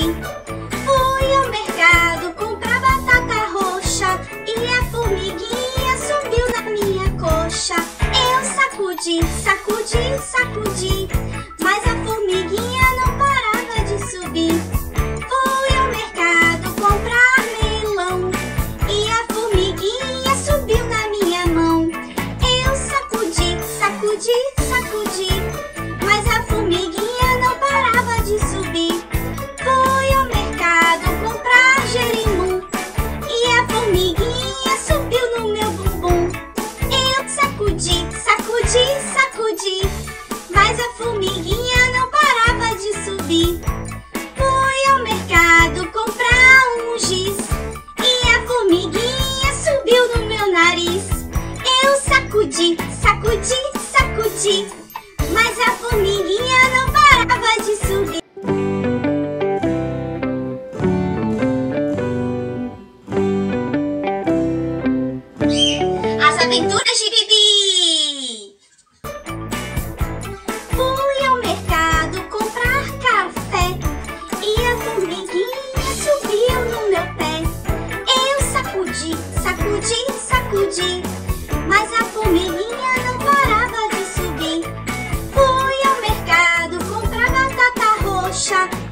sacudi. Fui ao mercado comprar batata roxa e a formiguinha subiu na minha coxa. Eu sacudi, sacudi, sacudi, mas a formiguinha não parava de subir. Fui ao mercado comprar melão e a formiguinha subiu na minha mão. Eu sacudi, sacudi, sacudi, mas a formiguinha não parava de subir. Fui ao mercado comprar jerimum e a formiguinha subiu no meu bumbum. Eu sacudi, sacudi, sacudi, mas a formiguinha não parava de subir. Fui ao mercado comprar um giz e a formiguinha subiu no meu nariz. Eu sacudi, sacudi, sacudi, mas a formiguinha não parava de subir. As aventuras de Bibi. Fui ao mercado comprar café e a formiguinha subiu no meu pé. Eu sacudi, sacudi, sacudi, mas a formiguinha não parava de subir. Fui ao mercado comprar batata roxa